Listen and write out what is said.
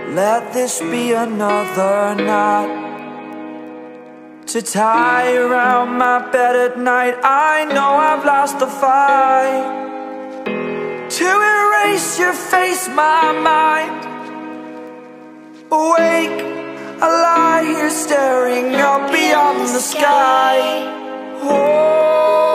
Let this be another knot to tie around my bed at night. I know I've lost the fight to erase your face, my mind. Awake, I lie here staring up beyond the sky. Oh.